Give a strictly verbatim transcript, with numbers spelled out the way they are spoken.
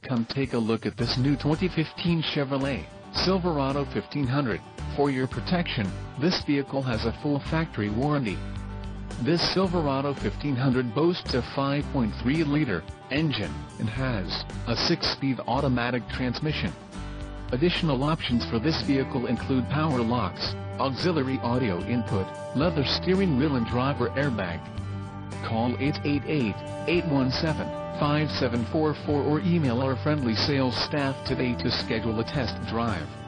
come take a look at this new twenty fifteen Chevrolet Silverado fifteen hundred. For your protection, this vehicle has a full factory warranty. This Silverado fifteen hundred boasts a five point three liter engine and has a six-speed automatic transmission. Additional options for this vehicle include power locks, auxiliary audio input, leather steering wheel and driver airbag. Call eight eight eight, eight one seven, five seven four four or email our friendly sales staff today to schedule a test drive.